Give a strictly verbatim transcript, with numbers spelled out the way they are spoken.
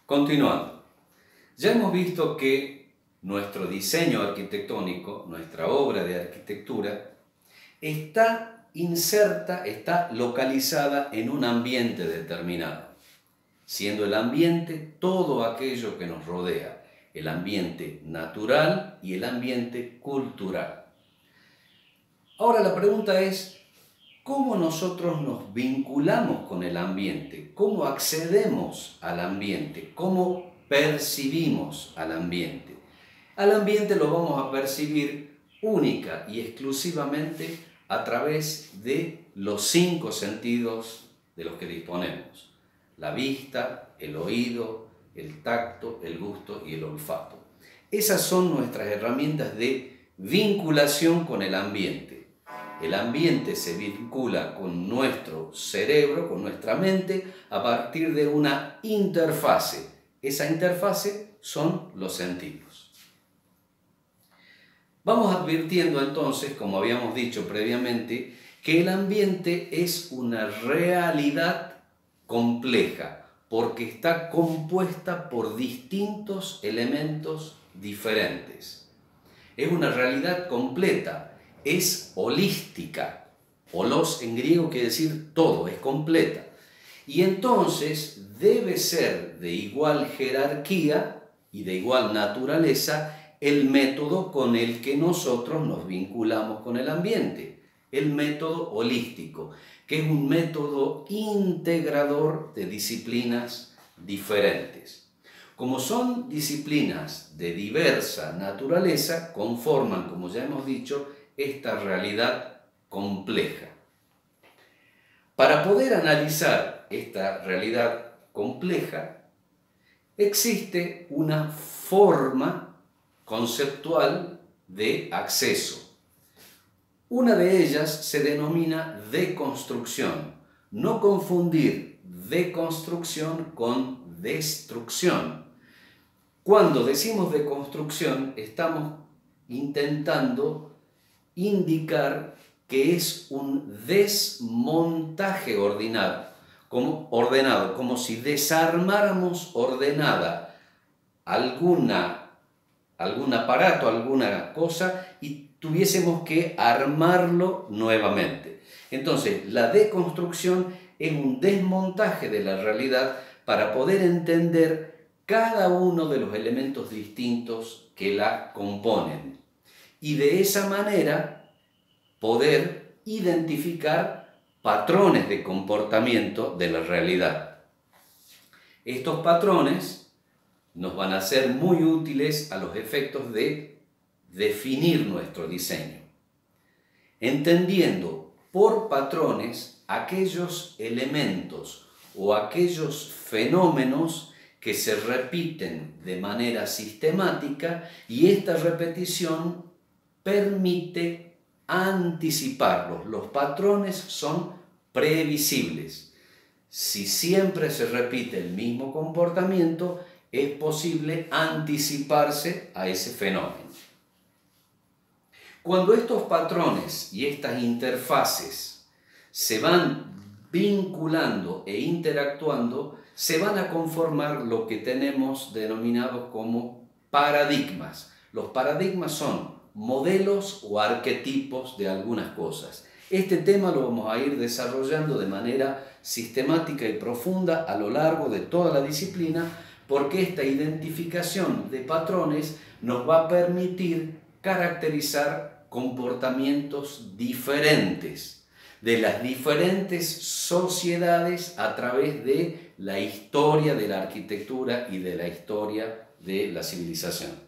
Continuando, ya hemos visto que nuestro diseño arquitectónico, nuestra obra de arquitectura, está inserta, está localizada en un ambiente determinado, siendo el ambiente todo aquello que nos rodea, el ambiente natural y el ambiente cultural. Ahora la pregunta es, ¿cómo nosotros nos vinculamos con el ambiente? ¿Cómo accedemos al ambiente? ¿Cómo percibimos al ambiente? Al ambiente lo vamos a percibir única y exclusivamente a través de los cinco sentidos de los que disponemos: la vista, el oído, el tacto, el gusto y el olfato. Esas son nuestras herramientas de vinculación con el ambiente. El ambiente se vincula con nuestro cerebro, con nuestra mente, a partir de una interfase. Esa interfase son los sentidos. Vamos advirtiendo entonces, como habíamos dicho previamente, que el ambiente es una realidad compleja, porque está compuesta por distintos elementos diferentes. Es una realidad completa. Es holística, holos en griego quiere decir todo, es completa. Y entonces debe ser de igual jerarquía y de igual naturaleza el método con el que nosotros nos vinculamos con el ambiente, el método holístico, que es un método integrador de disciplinas diferentes. Como son disciplinas de diversa naturaleza, conforman, como ya hemos dicho, esta realidad compleja. Para poder analizar esta realidad compleja, existe una forma conceptual de acceso. Una de ellas se denomina deconstrucción. No confundir deconstrucción con destrucción. Cuando decimos deconstrucción, estamos intentando indicar que es un desmontaje ordenado, como, ordenado, como si desarmáramos ordenada alguna, algún aparato, alguna cosa, y tuviésemos que armarlo nuevamente. Entonces, la deconstrucción es un desmontaje de la realidad para poder entender cada uno de los elementos distintos que la componen. Y de esa manera poder identificar patrones de comportamiento de la realidad. Estos patrones nos van a ser muy útiles a los efectos de definir nuestro diseño, entendiendo por patrones aquellos elementos o aquellos fenómenos que se repiten de manera sistemática, y esta repetición permite anticiparlos. Los patrones son previsibles. Si siempre se repite el mismo comportamiento, es posible anticiparse a ese fenómeno. Cuando estos patrones y estas interfaces se van vinculando e interactuando, se van a conformar lo que tenemos denominados como paradigmas. Los paradigmas son modelos o arquetipos de algunas cosas. Este tema lo vamos a ir desarrollando de manera sistemática y profunda a lo largo de toda la disciplina, porque esta identificación de patrones nos va a permitir caracterizar comportamientos diferentes de las diferentes sociedades a través de la historia de la arquitectura y de la historia de la civilización.